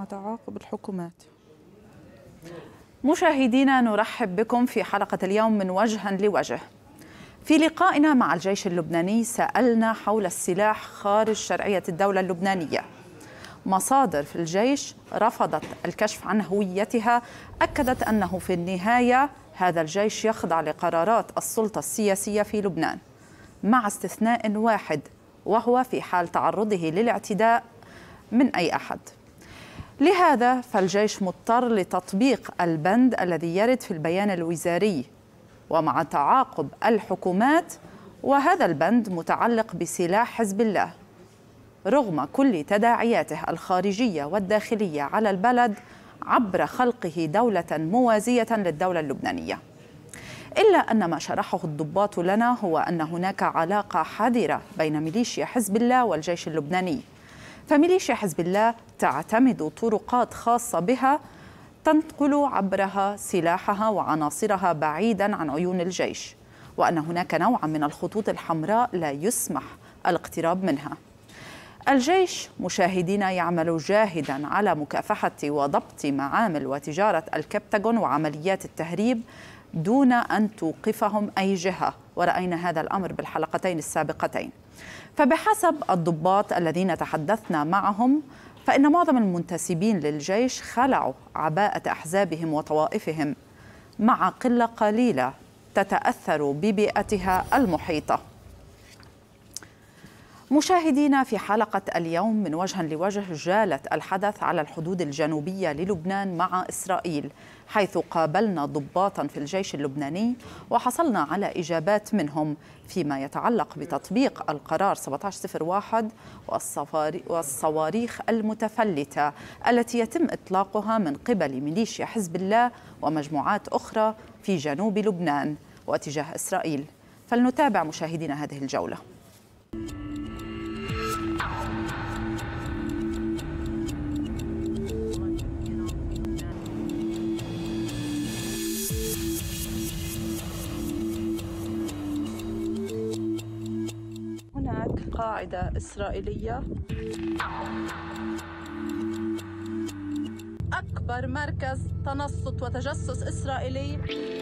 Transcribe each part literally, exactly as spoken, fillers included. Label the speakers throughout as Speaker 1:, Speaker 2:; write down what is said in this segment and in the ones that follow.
Speaker 1: تعاقب الحكومات. مشاهدينا، نرحب بكم في حلقة اليوم من وجها لوجه. في لقائنا مع الجيش اللبناني سألنا حول السلاح خارج شرعية الدولة اللبنانية. مصادر في الجيش رفضت الكشف عن هويتها أكدت أنه في النهاية هذا الجيش يخضع لقرارات السلطة السياسية في لبنان، مع استثناء واحد وهو في حال تعرضه للاعتداء من أي أحد. لهذا فالجيش مضطر لتطبيق البند الذي يرد في البيان الوزاري ومع تعاقب الحكومات، وهذا البند متعلق بسلاح حزب الله رغم كل تداعياته الخارجية والداخلية على البلد عبر خلقه دولة موازية للدولة اللبنانية. إلا أن ما شرحه الضباط لنا هو أن هناك علاقة حذرة بين ميليشيا حزب الله والجيش اللبناني، فميليشيا حزب الله تعتمد طرقات خاصة بها تنقل عبرها سلاحها وعناصرها بعيدا عن عيون الجيش، وأن هناك نوعا من الخطوط الحمراء لا يسمح الاقتراب منها. الجيش مشاهدينا يعمل جاهدا على مكافحة وضبط معامل وتجارة الكبتاغون وعمليات التهريب دون أن توقفهم أي جهة، ورأينا هذا الأمر بالحلقتين السابقتين. فبحسب الضباط الذين تحدثنا معهم فإن معظم المنتسبين للجيش خلعوا عباءة أحزابهم وطوائفهم مع قلة قليلة تتأثر ببيئتها المحيطة. مشاهدينا، في حلقة اليوم من وجها لوجه جالت الحدث على الحدود الجنوبية للبنان مع إسرائيل، حيث قابلنا ضباطا في الجيش اللبناني وحصلنا على إجابات منهم فيما يتعلق بتطبيق القرار سبعة عشر صفر واحد والصواريخ المتفلتة التي يتم إطلاقها من قبل ميليشيا حزب الله ومجموعات أخرى في جنوب لبنان واتجاه إسرائيل. فلنتابع مشاهدينا هذه الجولة. هناك قاعدة إسرائيلية، أكبر مركز تنصت وتجسس إسرائيلي.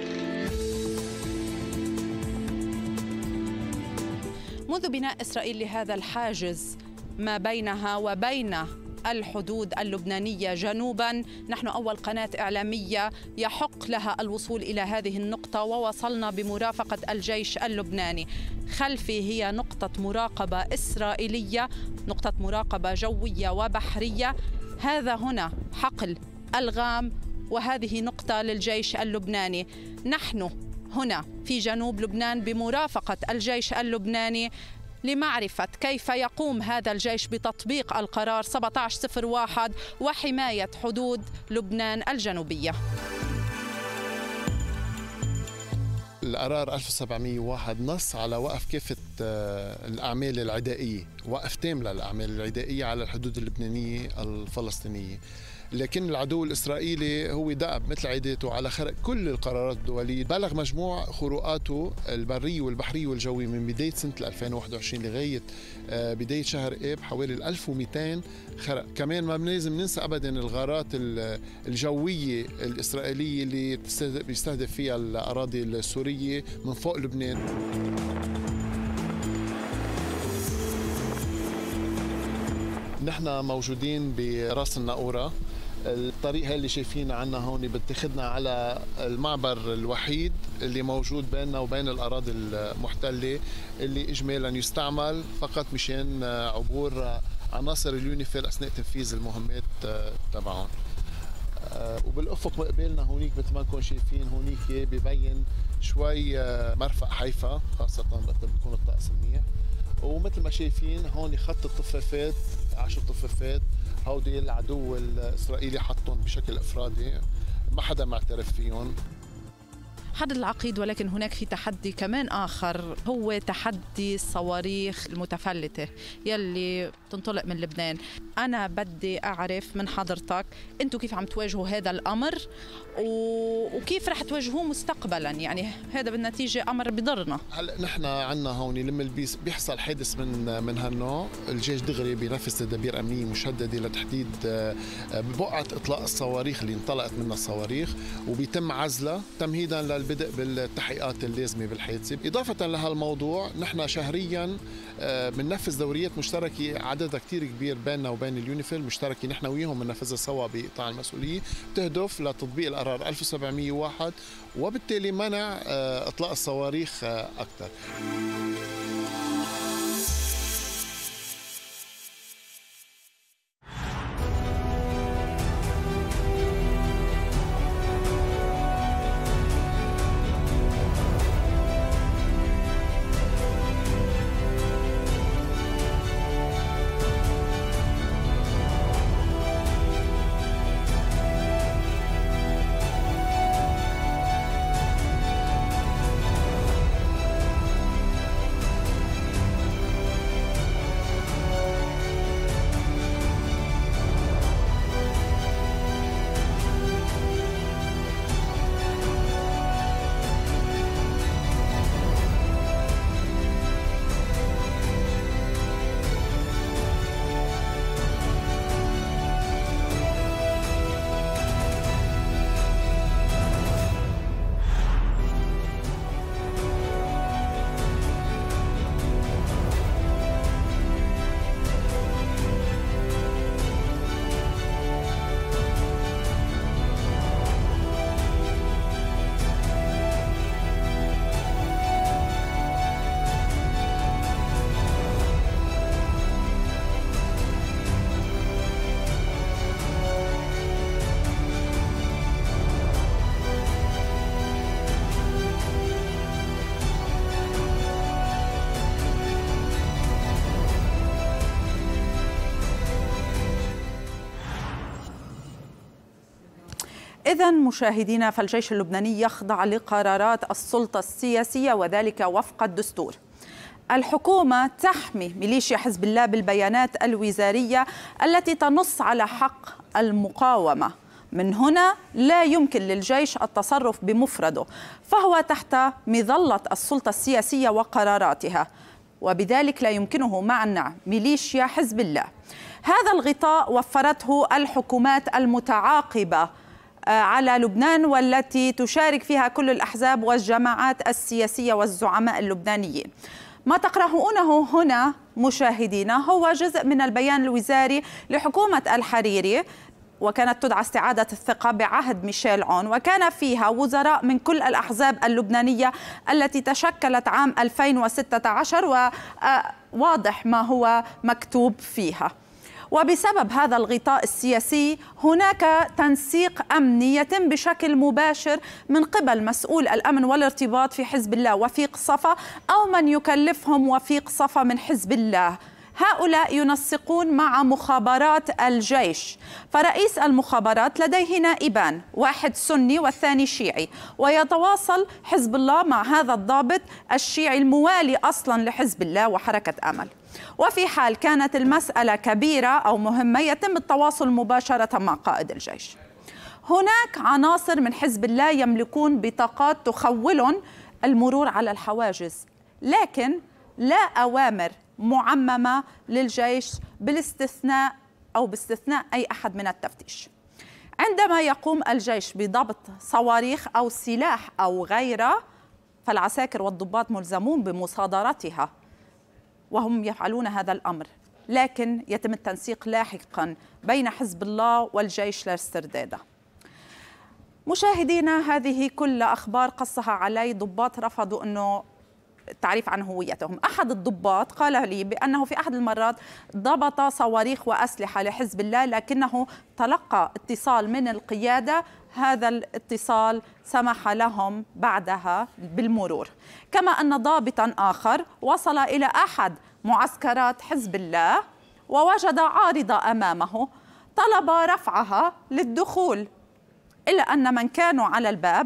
Speaker 1: منذ بناء إسرائيل لهذا الحاجز ما بينها وبين الحدود اللبنانية جنوبا، نحن أول قناة إعلامية يحق لها الوصول إلى هذه النقطة، ووصلنا بمرافقة الجيش اللبناني. خلفي هي نقطة مراقبة إسرائيلية، نقطة مراقبة جوية وبحرية. هذا هنا حقل الغام، وهذه نقطة للجيش اللبناني. نحن هنا في جنوب لبنان بمرافقة الجيش اللبناني لمعرفة كيف يقوم هذا الجيش بتطبيق القرار سبعة عشر صفر واحد وحماية حدود لبنان الجنوبية.
Speaker 2: القرار ألف وسبعمئة وواحد نص على وقف كافة الأعمال العدائية، وقف تام للأعمال العدائية على الحدود اللبنانية الفلسطينية، لكن العدو الإسرائيلي هو دأب مثل عاداته على خرق كل القرارات الدولية. بلغ مجموع خروقاته البرية والبحرية والجوية من بداية سنة ألفين وواحد وعشرين لغاية بداية شهر آب حوالي ألف ومئتين خرق. كمان ما لازم ننسى أبدا الغارات الجوية الإسرائيلية اللي بيستهدف فيها الأراضي السورية من فوق لبنان. نحن موجودين براس الناقورة. الطريق هاي اللي شايفين عنا هون بتاخدنا على المعبر الوحيد اللي موجود بيننا وبين الأراضي المحتلة، اللي إجمالا يستعمل فقط مشان عبور عناصر اليونيفيل أثناء تنفيذ المهمات تبعهم. وبالأفق مقابلنا هونيك مثل ما نكون شايفين هونيك ببين شوي مرفق حيفا، خاصة وقت بيكون الطقس منيح. ومثل ما شايفين هون خط الطفافات، عشر طفافات هودي العدو الإسرائيلي حطهم بشكل إفرادي، ما حدا معترف فيهم.
Speaker 1: هذا العقيد، ولكن هناك في تحدي كمان آخر، هو تحدي الصواريخ المتفلتة يلي تنطلق من لبنان. أنا بدي أعرف من حضرتك أنتم كيف عم تواجهوا هذا الأمر وكيف رح تواجهوه مستقبلا، يعني هذا بالنتيجة أمر بضرنا.
Speaker 2: هلا نحن عندنا هون لما بيحصل حادث من من هالنوع، الجيش دغري بينفذ تدابير أمنية مشددة لتحديد ببقعة إطلاق الصواريخ اللي انطلقت منها الصواريخ، وبيتم عزلها تمهيدا للبدء بالتحقيقات اللازمة بالحادثة. إضافة لهالموضوع نحن شهريا بننفذ دوريات مشتركة عددها كتير كبير بيننا وبين اليونيفيل، مشتركة نحن وياهم بننفذها سوا بقطاع المسؤولية، بتهدف لتطبيق القرار ألف وسبعمئة وواحد وبالتالي منع إطلاق الصواريخ أكثر.
Speaker 1: إذا مشاهدينا، فالجيش اللبناني يخضع لقرارات السلطة السياسية وذلك وفق الدستور. الحكومة تحمي ميليشيا حزب الله بالبيانات الوزارية التي تنص على حق المقاومة. من هنا لا يمكن للجيش التصرف بمفرده، فهو تحت مظلة السلطة السياسية وقراراتها، وبذلك لا يمكنه منع ميليشيا حزب الله. هذا الغطاء وفرته الحكومات المتعاقبة على لبنان والتي تشارك فيها كل الأحزاب والجماعات السياسية والزعماء اللبنانيين. ما تقرؤونه هنا مشاهدينا هو جزء من البيان الوزاري لحكومة الحريري، وكانت تدعى استعادة الثقة بعهد ميشيل عون، وكان فيها وزراء من كل الأحزاب اللبنانية التي تشكلت عام ألفين وستة عشر، وواضح ما هو مكتوب فيها. وبسبب هذا الغطاء السياسي هناك تنسيق أمني يتم بشكل مباشر من قبل مسؤول الأمن والارتباط في حزب الله وفيق صفا أو من يكلفهم وفيق صفا من حزب الله. هؤلاء ينسقون مع مخابرات الجيش، فرئيس المخابرات لديه نائبان، واحد سني والثاني شيعي، ويتواصل حزب الله مع هذا الضابط الشيعي الموالي أصلا لحزب الله وحركة أمل. وفي حال كانت المسألة كبيرة أو مهمة يتم التواصل مباشرة مع قائد الجيش. هناك عناصر من حزب الله يملكون بطاقات تخولهم المرور على الحواجز، لكن لا أوامر معممة للجيش بالاستثناء أو باستثناء أي أحد من التفتيش. عندما يقوم الجيش بضبط صواريخ أو سلاح أو غيره، فالعساكر والضباط ملزمون بمصادرتها وهم يفعلون هذا الأمر، لكن يتم التنسيق لاحقا بين حزب الله والجيش لاسترداده. مشاهدينا، هذه كل أخبار قصها علي ضباط رفضوا أنه التعريف عن هويتهم. أحد الضباط قال لي بأنه في أحد المرات ضبط صواريخ وأسلحة لحزب الله، لكنه تلقى اتصال من القيادة، هذا الاتصال سمح لهم بعدها بالمرور. كما أن ضابطا آخر وصل إلى أحد معسكرات حزب الله ووجد عارضة أمامه، طلب رفعها للدخول، إلا أن من كانوا على الباب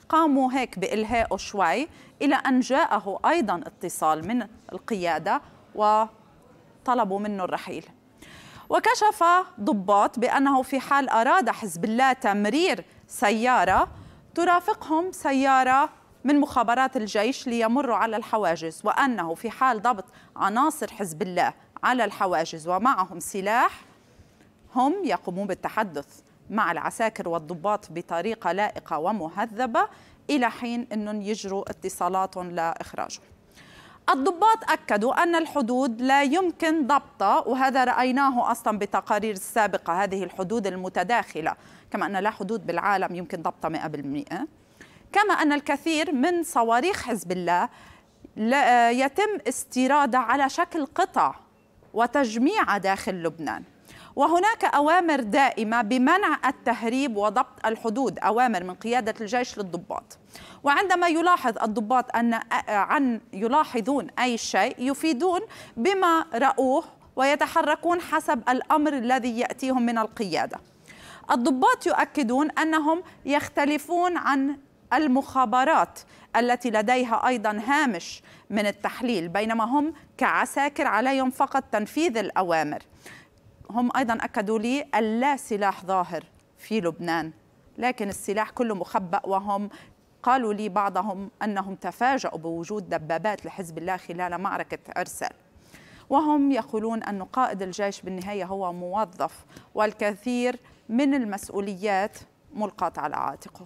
Speaker 1: قاموا هيك بإلهائه شوي، إلى أن جاءه أيضا اتصال من القيادة وطلبوا منه الرحيل. وكشف ضباط بأنه في حال أراد حزب الله تمرير سيارة ترافقهم سيارة من مخابرات الجيش ليمروا على الحواجز، وأنه في حال ضبط عناصر حزب الله على الحواجز ومعهم سلاح هم يقومون بالتحدث مع العساكر والضباط بطريقة لائقة ومهذبة إلى حين أنهم يجروا اتصالات لإخراجه. الضباط أكدوا أن الحدود لا يمكن ضبطها، وهذا رأيناه أصلا بالتقارير السابقة، هذه الحدود المتداخلة، كما أن لا حدود بالعالم يمكن ضبطها مئة بالمئة. كما أن الكثير من صواريخ حزب الله يتم استيرادها على شكل قطع وتجميعها داخل لبنان، وهناك أوامر دائمة بمنع التهريب وضبط الحدود، أوامر من قيادة الجيش للضباط. وعندما يلاحظ الضباط أن عن يلاحظون أي شيء يفيدون بما رأوه ويتحركون حسب الأمر الذي يأتيهم من القيادة. الضباط يؤكدون أنهم يختلفون عن المخابرات التي لديها أيضا هامش من التحليل، بينما هم كعساكر عليهم فقط تنفيذ الأوامر. هم أيضا أكدوا لي اللا سلاح ظاهر في لبنان، لكن السلاح كله مخبأ، وهم قالوا لي بعضهم أنهم تفاجؤوا بوجود دبابات لحزب الله خلال معركة عرسال. وهم يقولون أن قائد الجيش بالنهاية هو موظف، والكثير من المسؤوليات ملقاة على عاتقه.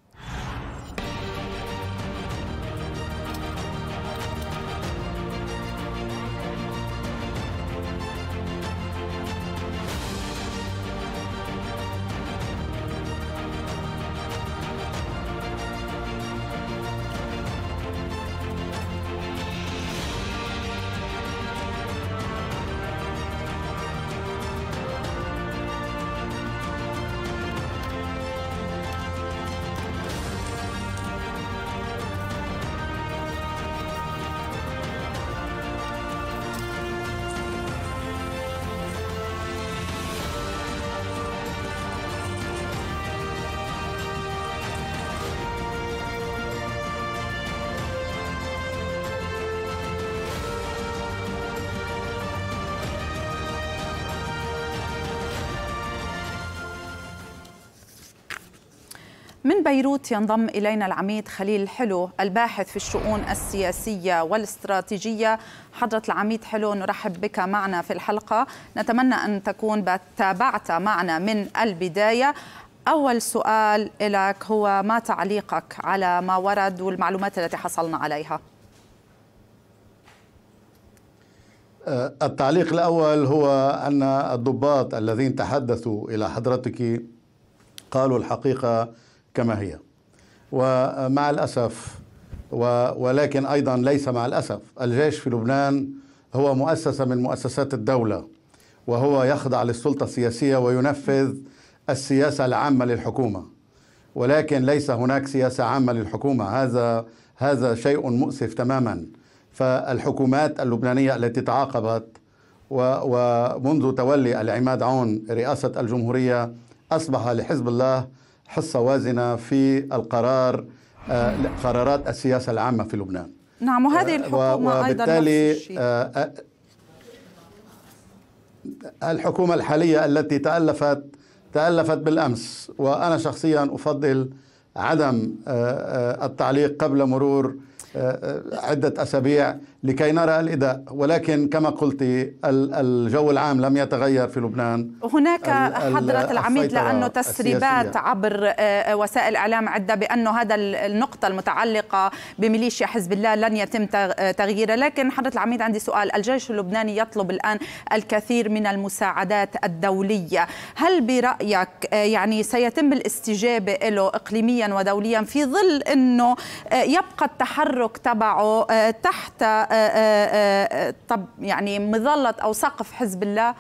Speaker 1: من بيروت ينضم إلينا العميد خليل حلو الباحث في الشؤون السياسية والاستراتيجية. حضرة العميد حلو، نرحب بك معنا في الحلقة، نتمنى أن تكون تابعت معنا من البداية. أول سؤال لك هو ما تعليقك على ما ورد والمعلومات التي حصلنا عليها؟
Speaker 3: التعليق الأول هو أن الضباط الذين تحدثوا إلى حضرتك قالوا الحقيقة كما هي، ومع الأسف ولكن أيضا ليس مع الأسف، الجيش في لبنان هو مؤسسة من مؤسسات الدولة، وهو يخضع للسلطة السياسية وينفذ السياسة العامة للحكومة، ولكن ليس هناك سياسة عامة للحكومة. هذا هذا شيء مؤسف تماما. فالحكومات اللبنانية التي تعاقبت ومنذ تولي العماد عون رئاسة الجمهورية أصبح لحزب الله حصة وازنة في القرار قرارات السياسة العامة في لبنان.
Speaker 1: نعم، وهذه الحكومة أيضا نفس الشيء.
Speaker 3: الحكومة الحالية التي تألفت تألفت بالأمس، وأنا شخصيا أفضل عدم التعليق قبل مرور عدة أسابيع لكي نرى الإداء، ولكن كما قلت الجو العام لم يتغير في لبنان.
Speaker 1: هناك حضرة العميد لأنه تسريبات عبر وسائل الإعلام عدة بأنه هذا النقطة المتعلقة بميليشيا حزب الله لن يتم تغييرها، لكن حضرة العميد عندي سؤال. الجيش اللبناني يطلب الآن الكثير من المساعدات الدولية، هل برأيك يعني سيتم الاستجابة له إقليميا ودوليا في ظل أنه يبقى التحرك تبعه تحت طب يعني مظلة أو سقف حزب الله؟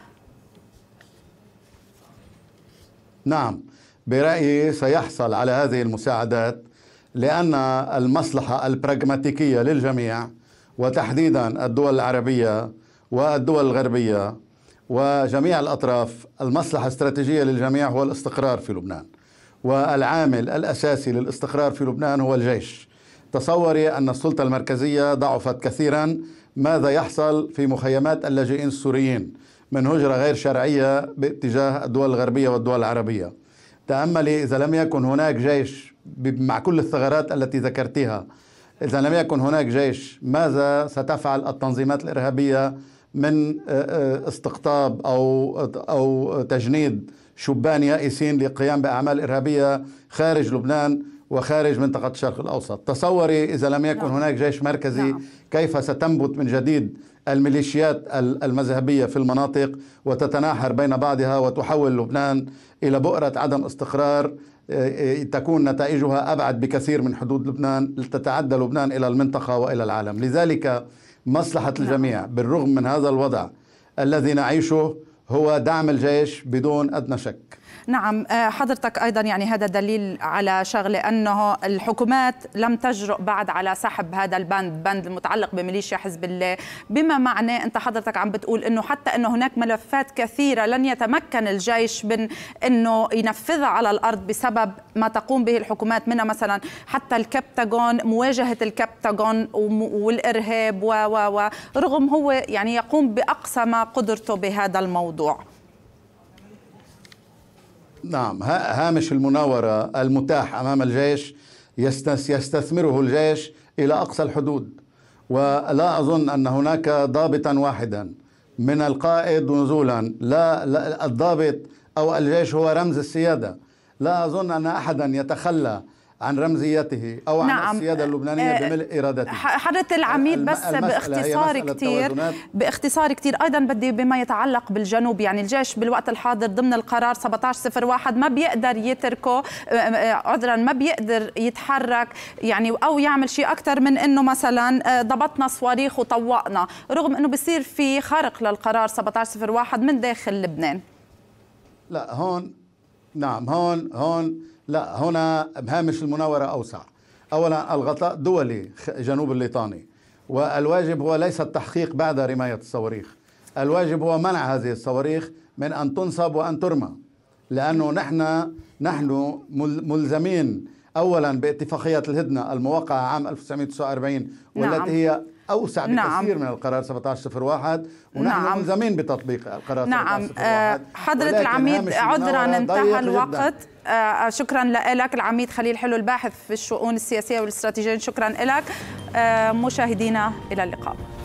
Speaker 3: نعم، برأيي سيحصل على هذه المساعدات، لأن المصلحة البراغماتيكية للجميع وتحديدا الدول العربية والدول الغربية وجميع الأطراف، المصلحة الاستراتيجية للجميع هو الاستقرار في لبنان. والعامل الأساسي للاستقرار في لبنان هو الجيش. تصوري أن السلطة المركزية ضعفت كثيرا. ماذا يحصل في مخيمات اللاجئين السوريين من هجرة غير شرعية باتجاه الدول الغربية والدول العربية؟ تأملي، إذا لم يكن هناك جيش مع كل الثغرات التي ذكرتها، إذا لم يكن هناك جيش، ماذا ستفعل التنظيمات الإرهابية من استقطاب أو أو تجنيد شبان يائسين للقيام بأعمال إرهابية خارج لبنان وخارج منطقة الشرق الأوسط؟ تصوري إذا لم يكن نعم. هناك جيش مركزي نعم. كيف ستنبت من جديد الميليشيات المذهبية في المناطق وتتناحر بين بعضها وتحول لبنان إلى بؤرة عدم استقرار تكون نتائجها أبعد بكثير من حدود لبنان، تتعدى لبنان إلى المنطقة وإلى العالم. لذلك مصلحة الجميع بالرغم من هذا الوضع الذي نعيشه هو دعم الجيش بدون أدنى شك.
Speaker 1: نعم، حضرتك أيضا يعني هذا دليل على شغلة أنه الحكومات لم تجرؤ بعد على سحب هذا البند، بند المتعلق بميليشيا حزب الله، بما معناه أنت حضرتك عم بتقول أنه حتى أنه هناك ملفات كثيرة لن يتمكن الجيش من أنه ينفذها على الأرض بسبب ما تقوم به الحكومات، منها مثلا حتى الكبتاغون، مواجهة الكبتاغون والإرهاب و و ورغم هو يعني يقوم بأقصى ما قدرته بهذا الموضوع.
Speaker 3: نعم، هامش المناورة المتاح أمام الجيش يستثمره الجيش إلى أقصى الحدود، ولا أظن أن هناك ضابطا واحدا من القائد نزولا، لا, لا الضابط أو الجيش هو رمز السيادة. لا أظن أن أحدا يتخلى عن رمزيته أو عن نعم. السيادة اللبنانية بملء إرادته.
Speaker 1: حضرة العميد، بس باختصار كتير باختصار كتير أيضا بدي بما يتعلق بالجنوب، يعني الجيش بالوقت الحاضر ضمن القرار سبعة عشر صفر واحد ما بيقدر يتركه، عذرا ما بيقدر يتحرك يعني أو يعمل شيء أكثر من إنه مثلا ضبطنا صواريخ وطوقنا، رغم إنه بيصير في خرق للقرار سبعة عشر صفر واحد من داخل لبنان.
Speaker 3: لا هون نعم هون هون لا هنا هامش المناورة أوسع. أولا الغطاء دولي جنوب الليطاني، والواجب هو ليس التحقيق بعد رماية الصواريخ، الواجب هو منع هذه الصواريخ من أن تنصب وأن ترمى، لأنه نحن نحن ملزمين أولا باتفاقية الهدنة الموقعة عام ألف وتسعمئة وتسعة وأربعين والتي نعم. هي أوسع بكثير نعم. من القرار سبعة عشر صفر واحد، ونحن نعم. ملزمين بتطبيق القرار
Speaker 1: نعم.
Speaker 3: سبعة عشر صفر واحد.
Speaker 1: حضرة العميد عذرا انتهى الوقت. آه شكرا لك العميد خليل حلو الباحث في الشؤون السياسية والاستراتيجية، شكرا لك. آه مشاهدينا إلى اللقاء.